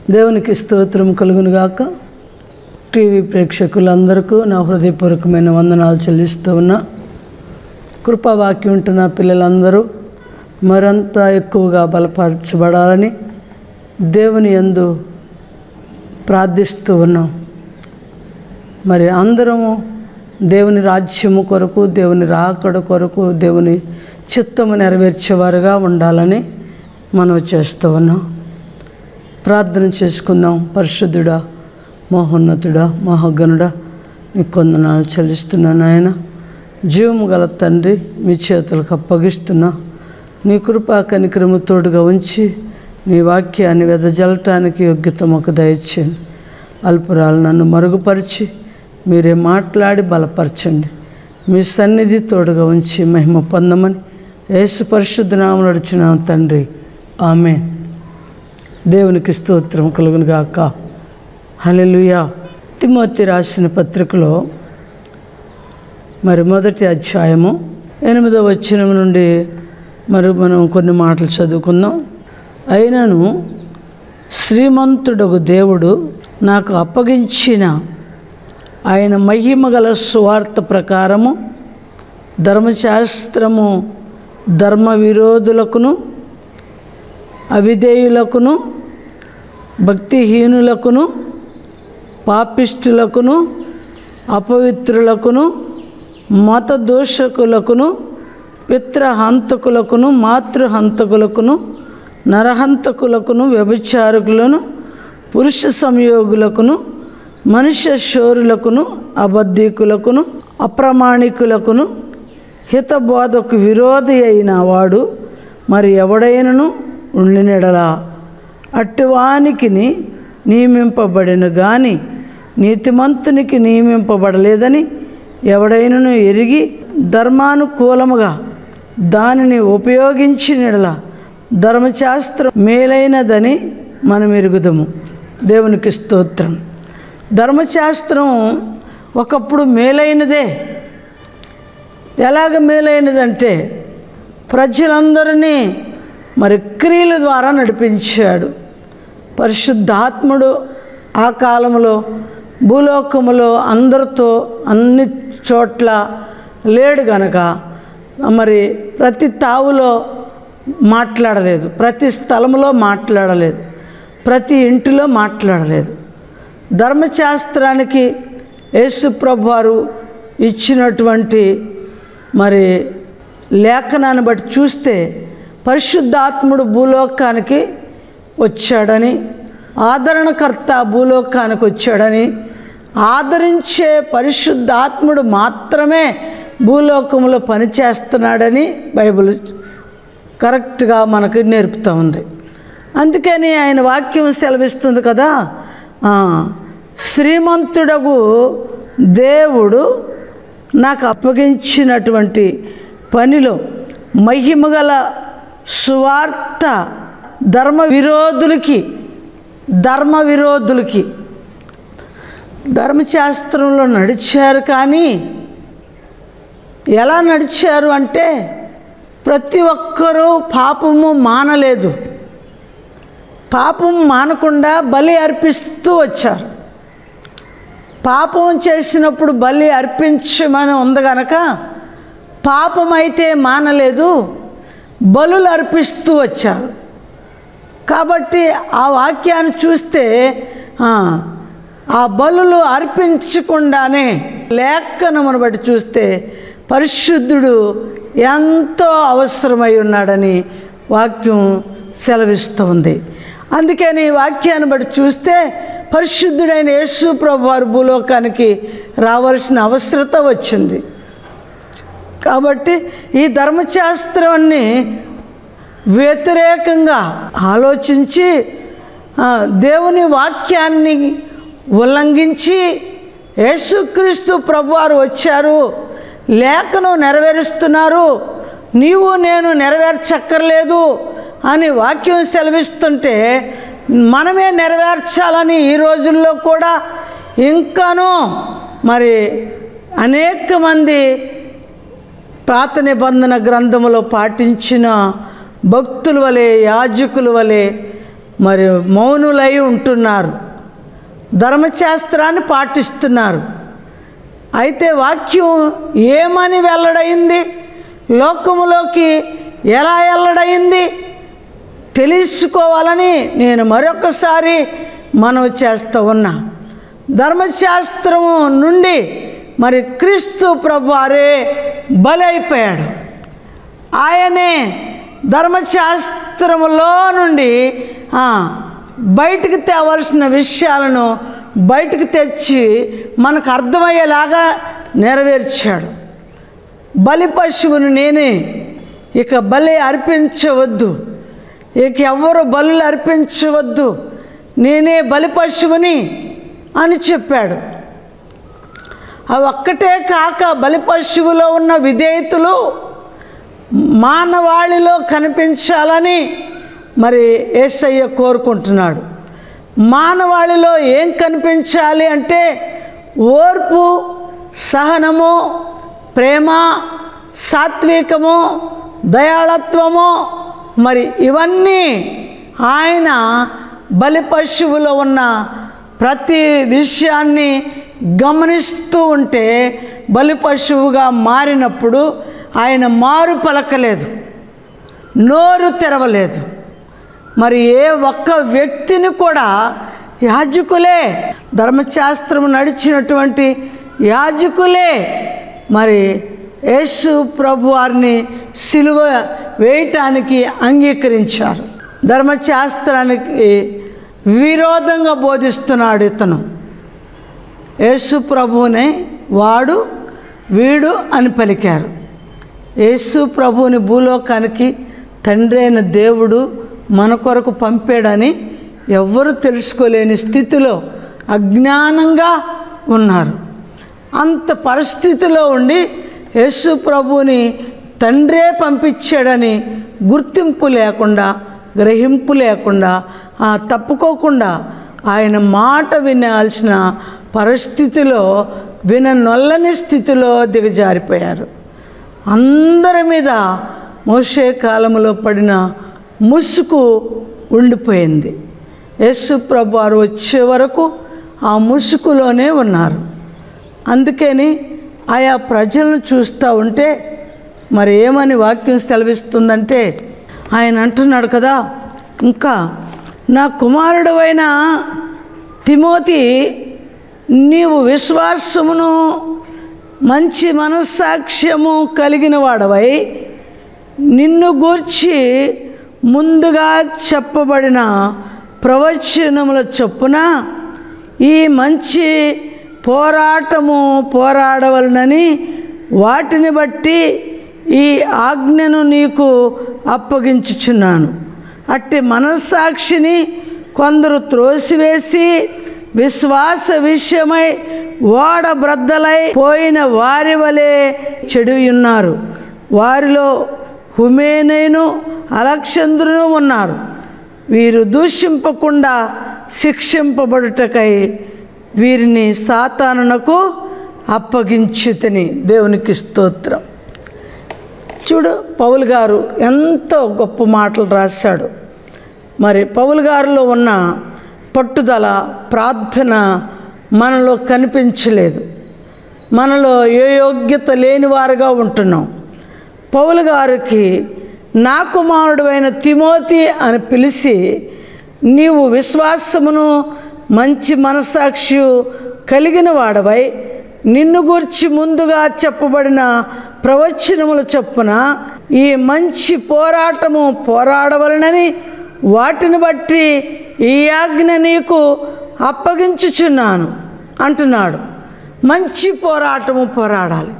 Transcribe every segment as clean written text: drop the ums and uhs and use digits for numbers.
దేవునికి స్తోత్రం కలుగునుగాక. టీవీ ప్రేక్షకులందరికీ నా హృదయపూర్వకమైన వందనాలు చెల్లిస్తూ ఉన్నా. కృపావాక్యం ఉంటున్న పిల్లలందరూ మరింత ఎక్కువగా బలపరచబడాలని దేవుని యందు ప్రార్థిస్తూ ఉన్నాం. మరి అందరము దేవుని రాజ్యము కొరకు, దేవుని రాకడ కొరకు, దేవుని చిత్తము నెరవేర్చేవారుగా ఉండాలని మనం చేస్తూ ఉన్నాం. ప్రార్థన చేసుకుందాం. పరిశుద్ధుడా, మహోన్నతుడా, మహాగణుడా, నీ కొందనాలు చెల్లిస్తున్నాను. ఆయన జీవము గల తండ్రి, మీ చేతులకు అప్పగిస్తున్నా. నీ కృపా కనికరము తోడుగా ఉంచి నీ వాక్యాన్ని వెదజల్లటానికి యోగ్యత మాకు దయచేయండి. అల్పురాలు నన్ను మరుగుపరిచి మీరే మాట్లాడి బలపరచండి. మీ సన్నిధి తోడుగా ఉంచి మహిమ పొందమని యేసు పరిశుద్ధ నామమున నడుచున్నాం తండ్రి, ఆమేన్. దేవునికి స్తోత్రం కలుగును గాక. హల్లెలూయా. తిమోతి రాసిన పత్రికలో మరి 1వ అధ్యాయము 8వ వచనం నుండి మరి మనం కొన్ని మాటలు చదువుకుందాం. అయినను శ్రీమంతుడగు దేవుడు నాకు అప్పగించిన ఆయన మహిమగల సువార్త ప్రకారము ధర్మశాస్త్రము ధర్మ విరోధులకును, అవిధేయులకును, భక్తిహీనులకును, పాపిష్టులకును, అపవిత్రులకును, మత దోషకులకును, పిత్రహంతకులకును, మాతృహంతకులకును, నరహంతకులకును, వ్యభిచారకులను, పురుష సంయోగులకును, మనుష్య శోరులకును, అబద్ధికులకును, అప్రమాణికులకును, హితబోధకు విరోధి అయిన వాడు మరి ఎవడైనను ఉండినెడలా అట్టివానికి నియమింపబడిన గాని నీతిమంతునికి నియమింపబడలేదని ఎవడైనను ఎరిగి ధర్మానుకూలముగా దానిని ఉపయోగించినెడలా ధర్మశాస్త్రం మేలైనదని మనం ఎరుగుదము. దేవునికి స్తోత్రం. ధర్మశాస్త్రం ఒకప్పుడు మేలైనదే. ఎలాగ మేలైనదంటే ప్రజలందరినీ మరి క్రియల ద్వారా నడిపించాడు. పరిశుద్ధాత్ముడు ఆ కాలంలో భూలోకములో అందరితో అన్ని చోట్ల లేడు గనక మరి ప్రతి తావులో మాట్లాడలేదు, ప్రతి స్థలంలో మాట్లాడలేదు, ప్రతి ఇంటిలో మాట్లాడలేదు. ధర్మశాస్త్రానికి యేసు ప్రభువారు ఇచ్చినటువంటి మరి లేఖనాన్ని బట్టి చూస్తే పరిశుద్ధాత్ముడు భూలోకానికి వచ్చాడని, ఆదరణకర్త భూలోకానికి వచ్చాడని, ఆదరించే పరిశుద్ధాత్ముడు మాత్రమే భూలోకంలో పనిచేస్తున్నాడని బైబిల్ కరెక్ట్గా మనకు నేర్పుతూ ఉంది. అందుకని ఆయన వాక్యం సెలవిస్తుంది కదా, శ్రీమంతుడగు దేవుడు నాకు అప్పగించినటువంటి పనిలో మహిమగల సువార్త ధర్మ విరోధులకి ధర్మశాస్త్రంలో నడిచారు. కానీ ఎలా నడిచారు అంటే ప్రతి ఒక్కరూ పాపము మానలేదు. పాపం మానకుండా బలి అర్పిస్తూ వచ్చారు. పాపం చేసినప్పుడు బలి అర్పించమని ఉంది కనుక పాపం అయితే మానలేదు, బలులు అర్పిస్తూ వచ్చారు. కాబట్టి ఆ వాక్యాన్ని చూస్తే ఆ బలులు అర్పించకుండానే లేఖనమును బట్టి చూస్తే పరిశుద్ధుడు ఎంతో అవసరమై ఉన్నాడని వాక్యం సెలవిస్తుంది. అందుకని వాక్యాన్ని బట్టి చూస్తే పరిశుద్ధుడైన యేసు ప్రభువారు భూలోకానికి రావాల్సిన అవసరత వచ్చింది. కాబట్టి ఈ ధర్మశాస్త్రాన్ని వ్యతిరేకంగా ఆలోచించి దేవుని వాక్యాన్ని ఉల్లంఘించి యేసుక్రీస్తు ప్రభువారు వచ్చారు, లేఖను నెరవేరుస్తున్నారు, నీవు నేను నెరవేర్చక్కర్లేదు అని వాక్యం సెలవిస్తుంటే మనమే నెరవేర్చాలని ఈ రోజుల్లో కూడా ఇంకాను మరి అనేక మంది పాత నిబంధన గ్రంథములో పాటించిన భక్తుల వలె, యాజకుల వలె మరి మౌనులై ఉంటున్నారు, ధర్మశాస్త్రాన్ని పాటిస్తున్నారు. అయితే వాక్యం ఏమని వెల్లడైంది, లోకములోకి ఎలా వెల్లడైంది తెలుసుకోవాలని నేను మరొకసారి మనవి చేస్తూ ఉన్నా. ధర్మశాస్త్రము నుండి మరి క్రీస్తు ప్రభువారే బలి అయిపోయాడు. ఆయనే ధర్మశాస్త్రములో నుండి బయటికి తేవలసిన విషయాలను బయటికి తెచ్చి మనకు అర్థమయ్యేలాగా నెరవేర్చాడు. బలి పశువును నేనే, ఇక బలి అర్పించవద్దు, ఇక ఎవరు బలులు అర్పించవద్దు, నేనే బలి పశువుని అని చెప్పాడు. అవి ఒక్కటే కాక బలి పశువులో ఉన్న విధేయతలు మానవాళిలో కనిపించాలని మరి యేసయ్య కోరుకుంటున్నాడు. మానవాళిలో ఏం కనిపించాలి అంటే ఓర్పు, సహనము, ప్రేమ, సాత్వికము, దయాళత్వము, మరి ఇవన్నీ ఆయన బలి పశువులో ఉన్న ప్రతి విషయాన్ని గమనిస్తూ ఉంటే బలి పశువుగా మారినప్పుడు ఆయన మారు పలకలేదు, నోరు తెరవలేదు. మరి ఏ ఒక్క వ్యక్తిని కూడా యాజకులే, ధర్మశాస్త్రం నడిచినటువంటి యాజకులే మరి యేసు ప్రభు వారిని సిలువ వేయటానికి అంగీకరించారు. ధర్మశాస్త్రానికి విరోధంగా బోధిస్తున్నాడు ఇతను. యేసు ప్రభువునే వాడు వీడు అని పలికారు. యేసు ప్రభువుని భూలోకానికి తండ్రి అయిన దేవుడు మన కొరకు పంపాడని ఎవ్వరూ తెలుసుకోలేని స్థితిలో అజ్ఞానంగా ఉన్నారు. అంత పరిస్థితిలో ఉండి యేసు ప్రభువుని తండ్రే పంపించాడని గుర్తింపు లేకుండా, గ్రహింపు లేకుండా, తప్పుకోకుండా ఆయన మాట వినాల్సిన పరిస్థితిలో, విననొల్లని స్థితిలో దిగజారిపోయారు. అందరి మీద మోషే కాలంలో పడిన ముసుగు ఉండిపోయింది. యేసు ప్రభు వారు వచ్చే వరకు ఆ ముసుగులోనే ఉన్నారు. అందుకని ఆయా ప్రజలను చూస్తూ ఉంటే మరి ఏమని వాక్యం సెలవిస్తుందంటే, ఆయన అంటున్నాడు కదా, ఇంకా నా కుమారుడు అయిన తిమోతి, నీవు విశ్వాసమును మంచి మనస్సాక్ష్యము కలిగిన వాడవై నిన్ను గూర్చి ముందుగా చెప్పబడిన ప్రవచనముల చొప్పున ఈ మంచి పోరాటము పోరాడవలనని వాటిని బట్టి ఈ ఆజ్ఞను నీకు అప్పగించుచున్నాను. అట్టి మనస్సాక్షిని కొందరు త్రోసివేసి విశ్వాస విషయమై ఓడబ్రద్దలై పోయిన వారి వలె చెడియున్నారు. వారిలో హుమేనైను అలెగ్జంద్రును ఉన్నారు. వీరు దూషింపకుండా శిక్షింపబడుటకై వీరిని సాతానునకు అప్పగించితిని. దేవునికి స్తోత్రం. చూడు, పౌలు గారు ఎంతో గొప్ప మాటలు రాశాడు. మరి పౌలు గారిలో ఉన్న పట్టుదల, ప్రార్థన మనలో కనిపించలేదు. మనలో ఏ యోగ్యత లేని వారుగా ఉంటున్నాం. పౌలు గారికి నా కుమారుడు అయిన తిమోతి అని పిలిచి, నీవు విశ్వాసమును మంచి మనస్సాక్షి కలిగిన వాడవై నిన్ను గూర్చి ముందుగా చెప్పబడిన ప్రవచనముల చొప్పున ఈ మంచి పోరాటము పోరాడవలనని వాటిని బట్టి ఈ ఆజ్ఞ నీకు అప్పగించుచున్నాను అంటున్నాడు. మంచి పోరాటము పోరాడాలి.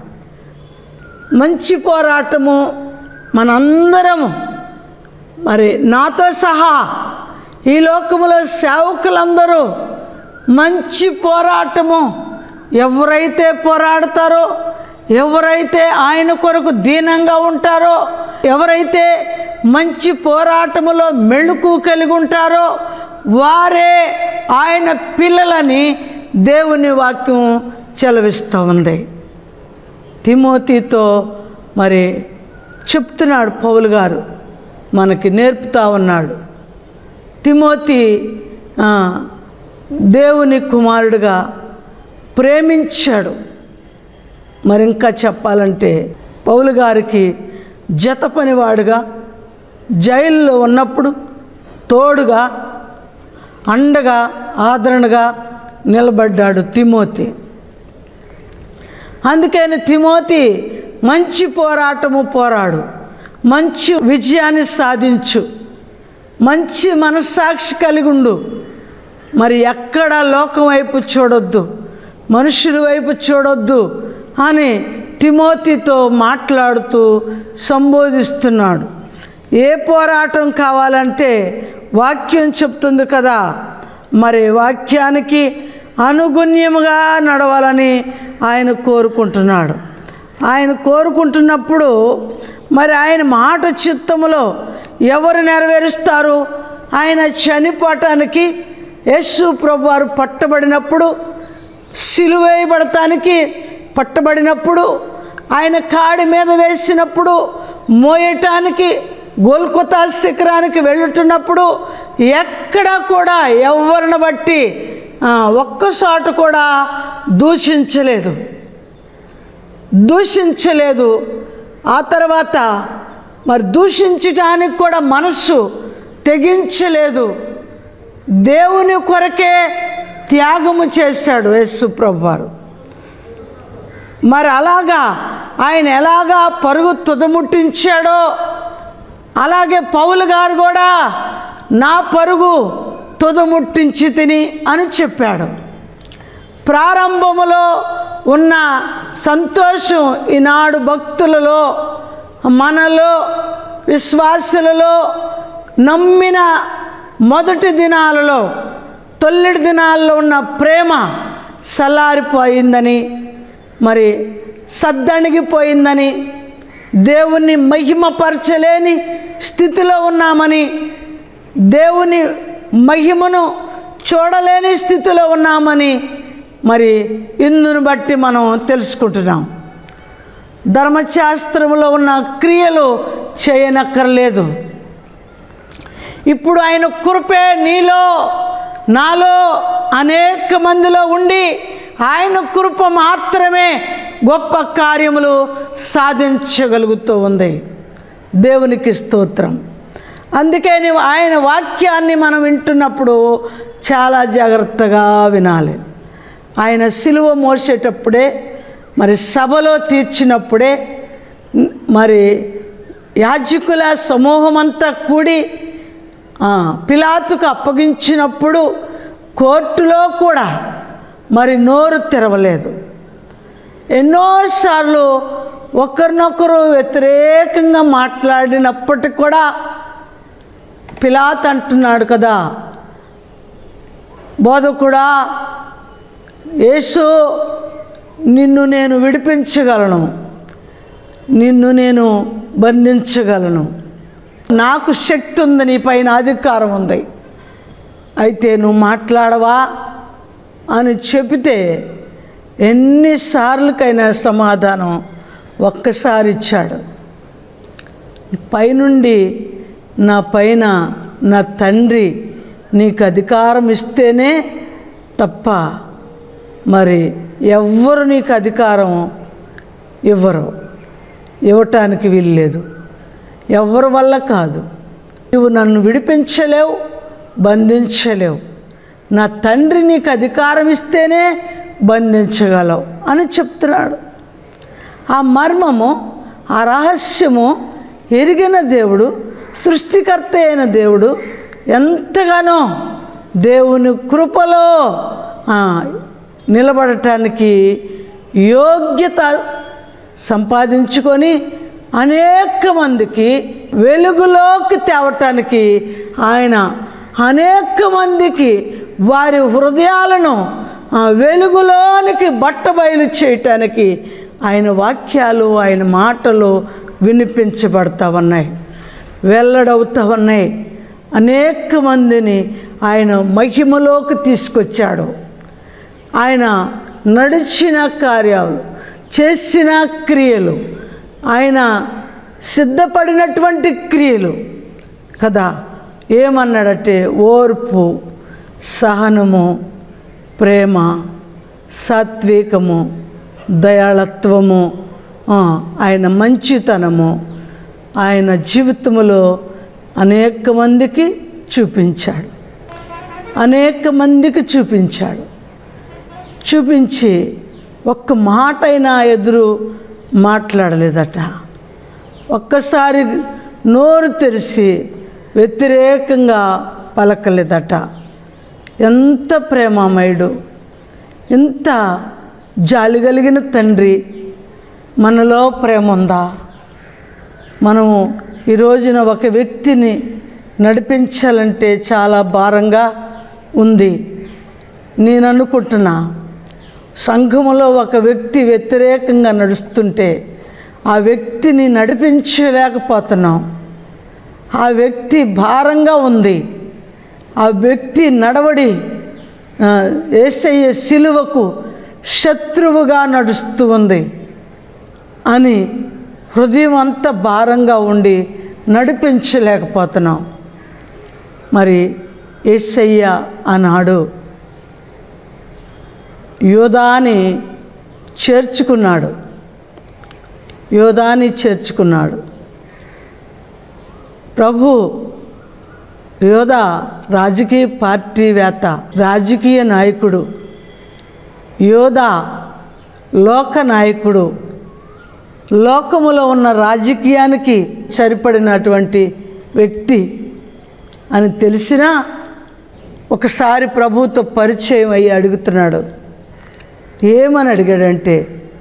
మంచి పోరాటము మనందరము, మరి నాతో సహా ఈ లోకములో సేవకులందరూ మంచి పోరాటము ఎవరైతే పోరాడతారో, ఎవరైతే ఆయన కొరకు దీనంగా ఉంటారో, ఎవరైతే మంచి పోరాటములో మెళుకు కలిగి ఉంటారో వారే ఆయన పిల్లలని దేవుని వాక్యం చెలవిస్తూ ఉంది. తిమోతితో మరి చెప్తున్నాడు పౌలు గారు, మనకి నేర్పుతా ఉన్నాడు. తిమోతి దేవుని కుమారుడిగా ప్రేమించాడు. మరి ఇంకా చెప్పాలంటే పౌలు గారికి జత పనివాడుగా జైల్లో ఉన్నప్పుడు తోడుగా అండగా ఆదరణగా నిలబడ్డాడు తిమోతి. అందుకని తిమోతి మంచి పోరాటము పోరాడు, మంచి విజయాన్ని సాధించు, మంచి మనస్సాక్షి కలిగి ఉండు. మరి ఎక్కడ లోకం వైపు చూడొద్దు, మనుషుల వైపు చూడొద్దు అని తిమోతితో మాట్లాడుతూ సంబోధిస్తున్నాడు. ఏ పోరాటం కావాలంటే వాక్యం చెప్తుంది కదా, మరి వాక్యానికి అనుగుణ్యముగా నడవాలని ఆయన కోరుకుంటున్నాడు. ఆయన కోరుకుంటున్నప్పుడు మరి ఆయన మాట చిత్తములో ఎవరు నెరవేరుస్తారు? ఆయన చనిపోవటానికి యేసు ప్రభువారు పట్టబడినప్పుడు, సిలువేయబడటానికి పట్టబడినప్పుడు, ఆయన కాడి మీద వేసినప్పుడు, మోయటానికి గొల్గొతా శిఖరానికి వెళుతున్నప్పుడు ఎక్కడా కూడా ఎవరిని బట్టి ఒక్కసారి కూడా దూషించలేదు. ఆ తర్వాత మరి దూషించటానికి కూడా మనస్సు తెగించలేదు. దేవుని కొరకే త్యాగము చేశాడు యేసు ప్రభువారు. మరి అలాగా ఆయన ఎలాగా పరుగు తుదముట్టించాడో అలాగే పౌలు గారు కూడా నా పరుగు తుదముట్టించి తిని అని చెప్పాడు. ప్రారంభములో ఉన్న సంతోషం ఈనాడు భక్తులలో, మనలో, విశ్వాసులలో, నమ్మిన మొదటి దినాలలో, తొల్లిడి దినాల్లో ఉన్న ప్రేమ సల్లారిపోయిందని, మరి సద్దణిగిపోయిందని, దేవుని మహిమపరచలేని స్థితిలో ఉన్నామని, దేవుని మహిమను చూడలేని స్థితిలో ఉన్నామని మరి ఇందును బట్టి మనం తెలుసుకుంటున్నాం. ధర్మశాస్త్రంలో ఉన్న క్రియలు చేయనక్కర్లేదు. ఇప్పుడు ఆయన కృపే నీలో నాలో అనేక మందిలో ఉండి ఆయన కృప మాత్రమే గొప్ప కార్యములు సాధించగలుగుతూ ఉంది. దేవునికి స్తోత్రం. అందుకే ఆయన వాక్యాన్ని మనం వింటున్నప్పుడు చాలా జాగ్రత్తగా వినాలి. ఆయన సిలువ మోసేటప్పుడే, మరి సభలో తీర్చినప్పుడే, మరి యాజకుల సమూహమంతా కూడి పిలాతుకు అప్పగించినప్పుడు కోర్టులో కూడా మరి నోరు తెరవలేదు. ఎన్నోసార్లు ఒకరినొకరు వ్యతిరేకంగా మాట్లాడినప్పటికీ కూడా పిలాతు అంటున్నాడు కదా, బోధకుడా యేసు, నిన్ను నేను విడిపించగలను, నిన్ను నేను బంధించగలను, నాకు శక్తి ఉంది, నీ పైన అధికారం ఉంది, అయితే నువ్వు మాట్లాడవా అని చెబితే ఎన్నిసార్లకైనా సమాధానం ఒక్కసారి ఇచ్చాడు. పైనుండి నా పైన నా తండ్రి నీకు అధికారం ఇస్తేనే తప్ప మరి ఎవ్వరు నీకు అధికారం ఇవ్వటానికి వీల్లేదు. ఎవరి వల్ల కాదు. నువ్వు నన్ను విడిపించలేవు, బంధించలేవు. నా తండ్రి నీకు అధికారం ఇస్తేనే బంధించగలవు అని చెప్తున్నాడు. ఆ మర్మము, ఆ రహస్యము ఎరిగిన దేవుడు, సృష్టికర్త అయిన దేవుడు ఎంతగానో దేవుని కృపలో నిలబడటానికి యోగ్యత సంపాదించుకొని అనేక మందికి వెలుగులోకి తేవటానికి, ఆయన అనేక మందికి వారి హృదయాలను వెలుగులోనికి బట్టబయలు చేయటానికి ఆయన వాక్యాలు, ఆయన మాటలు వినిపించబడతా ఉన్నాయి, వెల్లడవుతూ ఉన్నాయి. అనేక మందిని ఆయన మహిమలోకి తీసుకొచ్చాడు. ఆయన నడిచిన కార్యాలు, చేసిన క్రియలు, ఆయన సిద్ధపడినటువంటి క్రియలు కదా ఏమన్నాడంటే ఓర్పు, సహనము, ప్రేమ, సాత్వికము, దయాళత్వము, ఆయన మంచితనము ఆయన జీవితంలో అనేక మందికి చూపించాడు. చూపించి ఒక్క మాట అయినా ఎదురు మాట్లాడలేదట. ఒక్కసారి నోరు తెరిచి వ్యతిరేకంగా పలకలేదట. ఎంత ప్రేమమయుడు, ఎంత జాలి కలిగిన తండ్రి. మనలో ప్రేమ ఉందా? మనము ఈ రోజున ఒక వ్యక్తిని నడిపించాలంటే చాలా భారంగా ఉంది. నేను అనుకుంటున్నా, సంఘములో ఒక వ్యక్తి వ్యతిరేకంగా నడుస్తుంటే ఆ వ్యక్తిని నడిపించలేకపోతున్నాం. ఆ వ్యక్తి భారంగా ఉంది. ఆ వ్యక్తి నడవడి యేసయ్య సిలువకు శత్రువుగా నడుస్తూ ఉంది అని హృదయం అంతా భారంగా ఉండి నడిపించలేకపోతున్నాం. మరి యేసయ్య ఆనాడు యోధాని చేర్చుకున్నాడు. ప్రభు యోధ రాజకీయ పార్టీవేత్త, రాజకీయ నాయకుడు. యోధ లోక నాయకుడు. లోకములో ఉన్న రాజకీయానికి సరిపడినటువంటి వ్యక్తి అని తెలిసినా ఒకసారి ప్రభుతో పరిచయం అయ్యి అడుగుతున్నాడు. ఏమని అడిగాడంటే,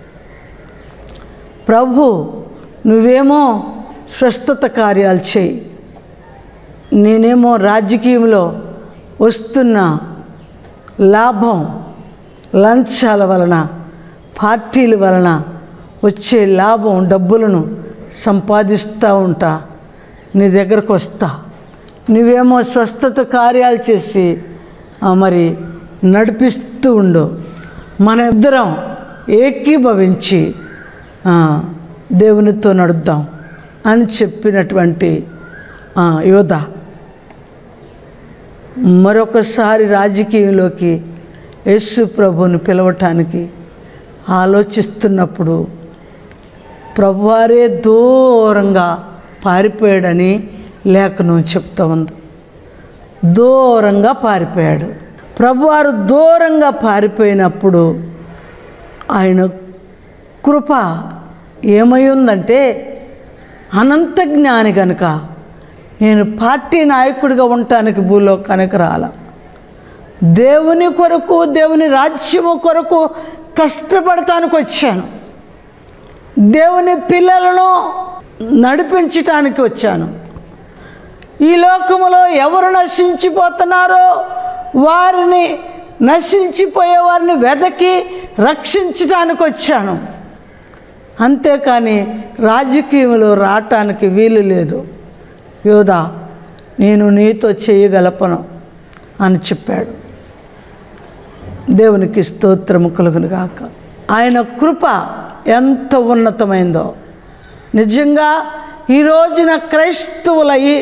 ప్రభు నువ్వేమో స్వస్థత కార్యాలు చేయి, నేనేమో రాజకీయంలో వస్తున్న లాభం, లంచాల వలన, పార్టీల వలన వచ్చే లాభం, డబ్బులను సంపాదిస్తూ ఉంటా, నీ దగ్గరకు వస్తా, నువ్వేమో స్వస్థత కార్యాలు చేసి మరి నడిపిస్తూ ఉండు, మన ఇద్దరం ఏకీభవించి దేవునితో నడుద్దాం అని చెప్పినటువంటి యోధ మరొకసారి రాజకీయంలోకి యేసు ప్రభువుని పిలవటానికి ఆలోచిస్తున్నప్పుడు ప్రభువారే దూరంగా పారిపోయాడని లేఖనం చెప్తా ఉంది. దూరంగా పారిపోయాడు. ప్రభువారు దూరంగా పారిపోయినప్పుడు ఆయన కృప ఏమై ఉందంటే, అనంత జ్ఞాని కనుక నేను పార్టీ నాయకుడిగా ఉండటానికి భూలోకానికి రాల, దేవుని కొరకు, దేవుని రాజ్యము కొరకు కష్టపడటానికి వచ్చాను, దేవుని పిల్లలను నడిపించటానికి వచ్చాను. ఈ లోకములో ఎవరు నశించిపోతున్నారో వారిని, నశించిపోయే వారిని వెదకి రక్షించటానికి వచ్చాను. అంతేకాని రాజకీయంలో రావటానికి వీలు లేదు. యోధా నేను నీతో చేయగలపను అని చెప్పాడు. దేవునికి స్తోత్రము కలుగును గాక. ఆయన కృప ఎంత ఉన్నతమైందో. నిజంగా ఈ రోజున క్రైస్తవులయ్యి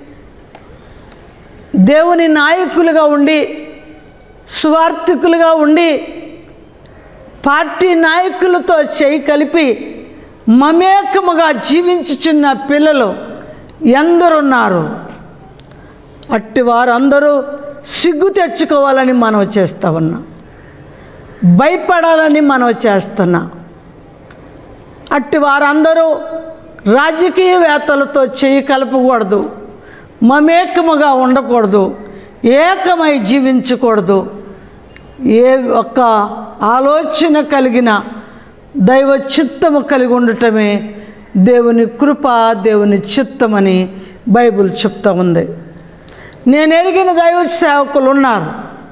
దేవుని నాయకులుగా ఉండి, స్వార్థికులుగా ఉండి, పార్టీ నాయకులతో చేయి కలిపి మమేకముగా జీవించుచున్న పిల్లలు ఎందరున్నారు. అట్టి వారందరూ సిగ్గు తెచ్చుకోవాలని మనవి చేస్తా ఉన్నా, భయపడాలని మనవి చేస్తున్నా. అట్టి వారందరూ రాజకీయవేత్తలతో చేయి కలపకూడదు, మమేకముగా ఉండకూడదు, ఏకమై జీవించకూడదు. ఏ ఒక్క ఆలోచన కలిగిన దైవ చిత్తము కలిగి ఉండటమే దేవుని కృప, దేవుని చిత్తమని బైబిల్ చెప్తా ఉంది. నేను ఎరిగిన దైవ సేవకులు ఉన్నారు,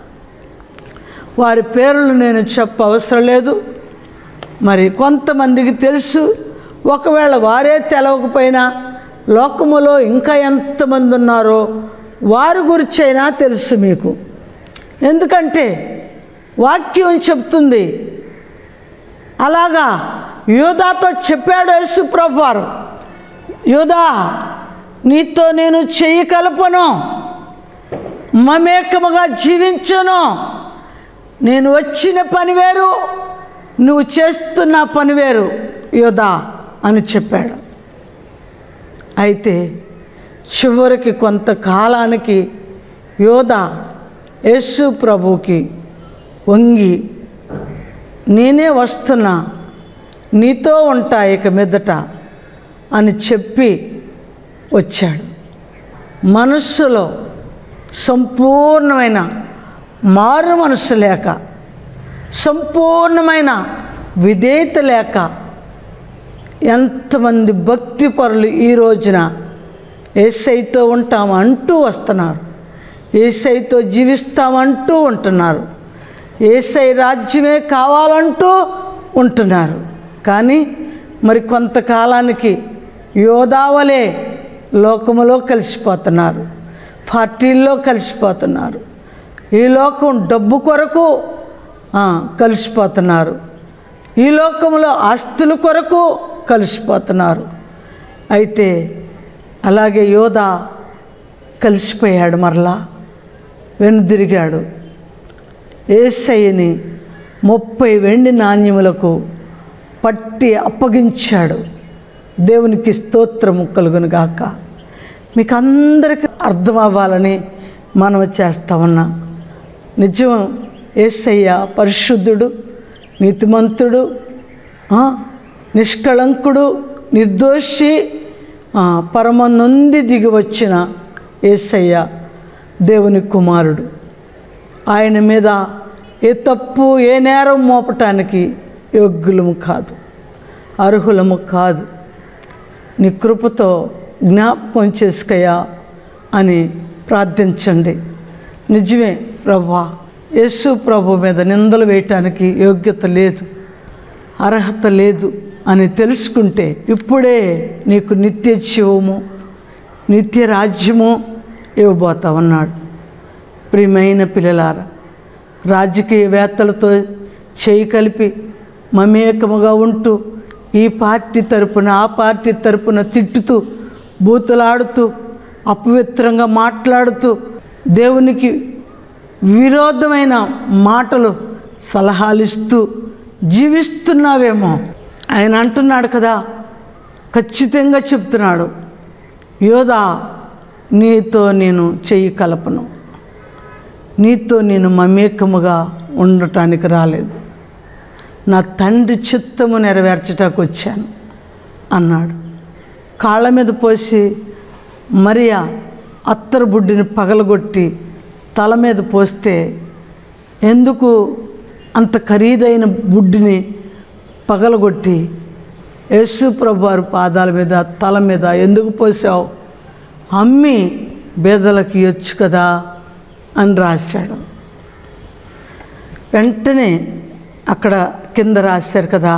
వారి పేర్లు నేను అవసరం లేదు. మరి కొంతమందికి తెలుసు, ఒకవేళ వారే తెలవకపోయినా లోకములో ఇంకా ఎంతమంది ఉన్నారో వారి గురించైనా తెలుసు మీకు. ఎందుకంటే వాక్యం చెప్తుంది. అలాగా యోధాతో చెప్పాడు యేసు ప్రభువారు, యోధా నీతో నేను చెయ్యి కలపను, మమేకముగా జీవించను. నేను వచ్చిన పని వేరు, నువ్వు చేస్తున్న పని వేరు యోధా అని చెప్పాడు. అయితే చివరికి కొంతకాలానికి యోధా యేసు ప్రభువుకి వంగి, నేనే వస్తున్నా, నీతో ఉంటా ఇక మీదట అని చెప్పి వచ్చాడు. మనస్సులో సంపూర్ణమైన మారు మనస్సు లేక, సంపూర్ణమైన విధేయత లేక ఎంతమంది భక్తి పరులు ఈ రోజున యేసయ్యతో ఉంటామంటూ వస్తున్నారు, యేసయ్యతో జీవిస్తామంటూ ఉంటున్నారు, యేసయ్య రాజ్యమే కావాలంటూ ఉంటున్నారు. కానీ మరి కొంతకాలానికి యోధావలే లోకములో కలిసిపోతున్నారు, పార్టీల్లో కలిసిపోతున్నారు, ఈ లోకం డబ్బు కొరకు కలిసిపోతున్నారు, ఈ లోకంలో ఆస్తుల కొరకు కలిసిపోతున్నారు. అయితే అలాగే యోధా కలిసిపోయాడు, మరలా వెనుదిరిగాడు. యేసయ్యని 30 వెండి నాణ్యములకు పట్టి అప్పగించాడు. దేవునికి స్తోత్రము కలుగును గాక. మీకు అందరికీ అర్థం అవ్వాలని మనం చేస్తా ఉన్నాం. నిజం, యేసయ్య పరిశుద్ధుడు, నీతిమంతుడు, నిష్కళంకుడు, నిర్దోషి, పరమ నుండి దిగి వచ్చిన యేసయ్య దేవుని కుమారుడు. ఆయన మీద ఏ తప్పు ఏ నేరం మోపటానికి యోగ్యులము కాదు, అర్హులము కాదు. నీ కృపతో జ్ఞాపకం చేసుకయ్యా అని ప్రార్థించండి. నిజమే ప్రభువా, యేసు ప్రభు మీద నిందలు వేయటానికి యోగ్యత లేదు, అర్హత లేదు అని తెలుసుకుంటే ఇప్పుడే నీకు నిత్య జీవము, నిత్య రాజ్యము ఇవ్వబోతా ఉన్నాడు. ప్రియమైన పిల్లలారా, రాజకీయవేత్తలతో చేయి కలిపి మమేకముగా ఉంటూ ఈ పార్టీ తరపున ఆ పార్టీ తరపున తిట్టుతూ, బూతులాడుతూ, అపవిత్రంగా మాట్లాడుతూ, దేవునికి విరోధమైన మాటలు సలహాలు ఇస్తూ జీవిస్తున్నావేమో. ఆయన అంటున్నాడు కదా, ఖచ్చితంగా చెప్తున్నాడు, యోధా నీతో నేను చెయ్యి కలపను, నీతో నేను మమేకముగా ఉండటానికి రాలేదు, నా తండ్రి చిత్తము నెరవేర్చటానికి వచ్చాను అన్నాడు. కాళ్ళ మీద పోసి మరియా అత్తరు బుడ్డిని పగలగొట్టి తల మీద పోస్తే, ఎందుకు అంత ఖరీదైన బుడ్డిని పగలగొట్టి యేసు ప్రభు వారి పాదాల మీద తల మీద ఎందుకు పోసావు? అమ్మి బేదలకు ఇయ్యొచ్చు కదా అని రాశాడు. వెంటనే అక్కడ కింద రాశారు కదా,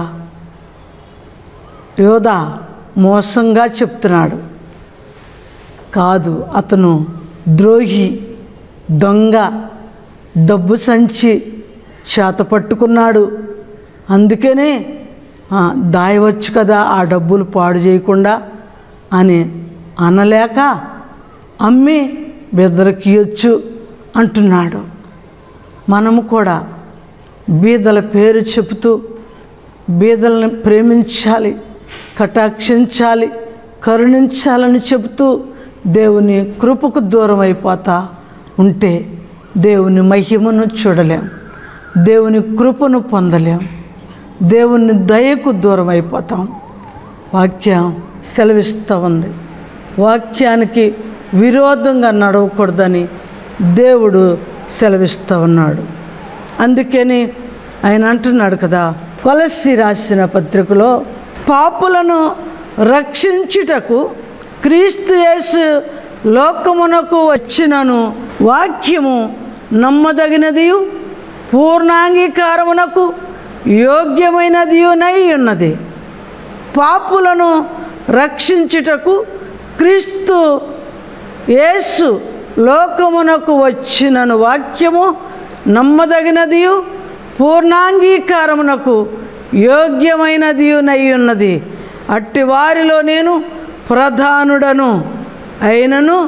యోధా మోసంగా చెప్తున్నాడు, కాదు అతను ద్రోహి, దొంగ, డబ్బు సంచి చేత పట్టుకున్నాడు, అందుకనే దాయవచ్చు కదా ఆ డబ్బులు పాడు చేయకుండా అని అనలేక అమ్మి బీదలకు ఇయ్యొచ్చు అంటున్నాడు. మనము కూడా బీదల పేరు చెబుతూ బీదలను ప్రేమించాలి, కటాక్షించాలి, కరుణించాలని చెబుతూ దేవుని కృపకు దూరం అయిపోతా ఉంటే దేవుని మహిమను చూడలేం, దేవుని కృపను పొందలేం, దేవుని దయకు దూరం అయిపోతాం. వాక్యం సెలవిస్తూ ఉంది, వాక్యానికి విరోధంగా నడవకూడదని దేవుడు సెలవిస్తూ ఉన్నాడు. అందుకని ఆయన అంటున్నాడు కదా, కొలస్సీ రాసిన పత్రికలో, పాపులను రక్షించుటకు క్రీస్తు యేసు లోకమునకు వచ్చినను వాక్యము నమ్మదగినదియు పూర్ణాంగీకారమునకు యోగ్యమైనదియునై ఉన్నది. పాపులను రక్షించుటకు క్రీస్తు యేసు లోకమునకు వచ్చినను వాక్యము నమ్మదగినదియు పూర్ణాంగీకారమునకు యోగ్యమైనదియునై ఉన్నది. అట్టి వారిలో నేను ప్రధానుడను అయినను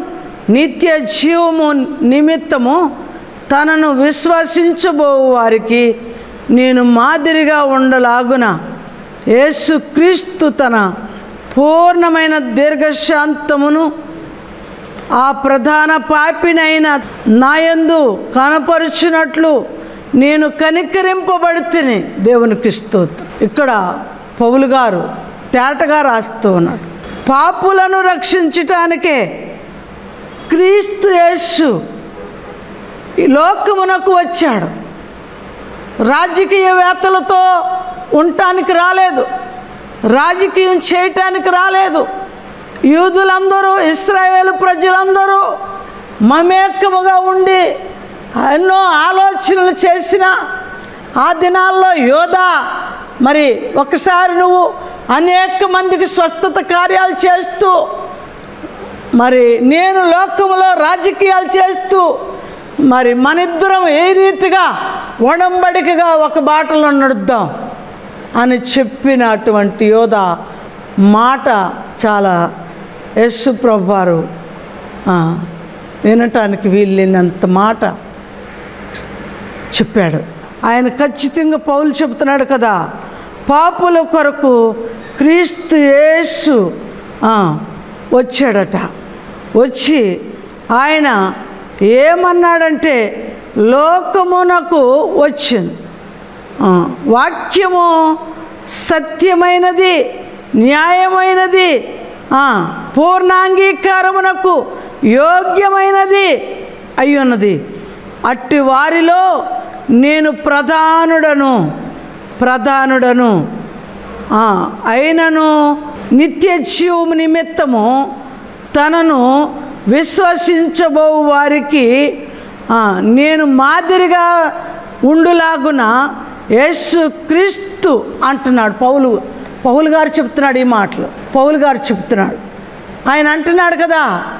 నిత్య జీవము నిమిత్తము తనను విశ్వసించబో వారికి నేను మాదిరిగా ఉండలాగున యేసుక్రీస్తు తన పూర్ణమైన దీర్ఘశాంతమును ఆ ప్రధాన పాపినైన నాయందు కనపరుచున్నట్లు నేను కనికరింపబడితిని. దేవునికి స్తోత్రం. ఇక్కడ పౌలు గారు తేటగా రాస్తూ ఉన్నాడు, పాపులను రక్షించటానికే క్రీస్తు యేసు ఈ లోకమునకు వచ్చాడు. రాజకీయవేత్తలతో ఉండటానికి రాలేదు, రాజకీయం చేయటానికి రాలేదు. యూదులందరూ, ఇశ్రాయేలు ప్రజలందరూ మమేకముగా ఉండి ఎన్నో ఆలోచనలు చేసిన ఆ దినాల్లో యోధా, మరి ఒకసారి నువ్వు అనేక మందికి స్వస్థత కార్యాలు చేస్తూ, మరి నేను లోకములో రాజకీయాలు చేస్తూ, మరి మనిద్దరం ఏ రీతిగా ఒడంబడికగా ఒక బాటలో నడుద్దాం అని చెప్పినటువంటి యోధ మాట చాలా యేసు ప్రభువారు వినటానికి వీల్లేనంత మాట చెప్పాడు. ఆయన ఖచ్చితంగా పౌలు చెప్తున్నాడు కదా, పాపుల కొరకు క్రీస్తు యేసు వచ్చాడట. వచ్చి ఆయన ఏమన్నాడంటే, లోకమునకు వచ్చింది, వాక్యము సత్యమైనది, న్యాయమైనది, పూర్ణాంగీకారమునకు యోగ్యమైనది అయ్యున్నది. అట్టి వారిలో నేను ప్రధానుడను అయినను నిత్య జీవము నిమిత్తము తనను విశ్వసించబో వారికి నేను మాదిరిగా ఉండులాగున యేసుక్రీస్తు అంటున్నాడు. పౌలు గారు చెప్తున్నాడు ఈ మాటలు. పౌలు గారు చెప్తున్నాడు, ఆయన అంటున్నాడు కదా,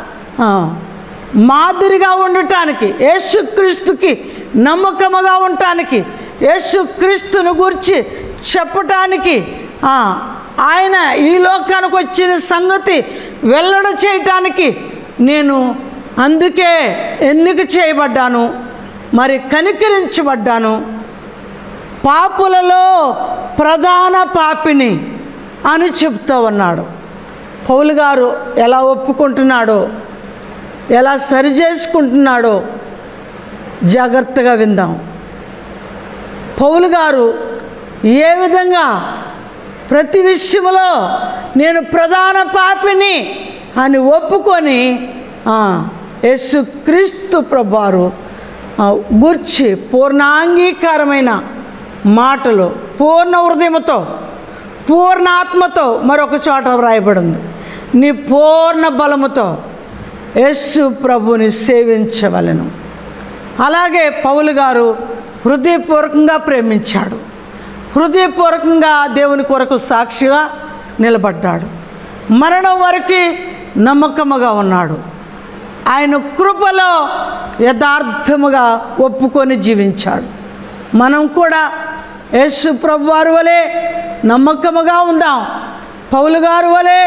మాదిరిగా ఉండటానికి, యేసుక్రీస్తుకి నమ్మకముగా ఉండటానికి, యేసుక్రీస్తును గురించి చెప్పటానికి, ఆయన ఈ లోకానికి వచ్చిన సంగతి వెల్లడి చేయటానికి నేను అందుకే ఎన్నిక చేయబడ్డాను, మరి కనికరించబడ్డాను. పాపులలో ప్రధాన పాపిని అని చెప్తూ ఉన్నాడు. పౌలు గారు ఎలా ఒప్పుకుంటున్నాడో, ఎలా సరి చేసుకుంటున్నాడో జాగ్రత్తగా విందాం. పౌలు గారు ఏ విధంగా ప్రతి విషయంలో నేను ప్రధాన పాపిని అని ఒప్పుకొని యేసుక్రీస్తు ప్రభువారు గూర్చి పూర్ణాంగీకారమైన మాటలు, పూర్ణ హృదయముతో, పూర్ణ ఆత్మతో, మరొక చోట వ్రాయబడింది, నీ పూర్ణ బలముతో యేసు ప్రభుని సేవించవలెను. అలాగే పౌలు గారు హృదయపూర్వకంగా ప్రేమించాడు, హృదయపూర్వకంగా దేవుని కొరకు సాక్షిగా నిలబడ్డాడు, మరణం వరకు నమ్మకముగా ఉన్నాడు. ఆయన కృపలో యథార్థముగా ఒప్పుకొని జీవించాడు. మనం కూడా యేసు ప్రభువారి వలె నమ్మకముగా ఉందాం. పౌలు గారు వలె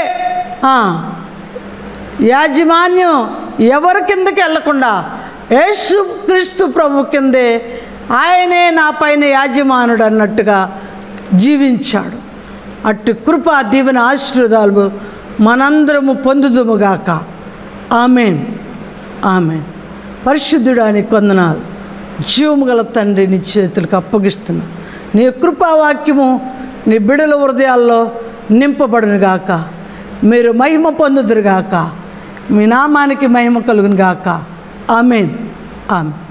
యాజమాన్యం ఎవరి కిందకి వెళ్లకుండా యేసుక్రీస్తు ప్రభు కిందే, ఆయనే నా పైన యాజమానుడు అన్నట్టుగా జీవించాడు. అట్టి కృప, దీవెన, ఆశీర్వాదాలు మనందరము పొందుదుముగాక. ఆమేన్, ఆమేన్. పరిశుద్ధుడా నీకు వందనాలు. జీవము గల తండ్రి, నీ చేతులకు అప్పగిస్తున్నా. నీ కృపావాక్యము నీ బిడల హృదయాల్లో నింపబడునుగాక. మీరు మహిమ పొందుదురుగాక. మీ నామానికి మహిమ కలుగునుగాక. ఆమేన్, ఆమేన్.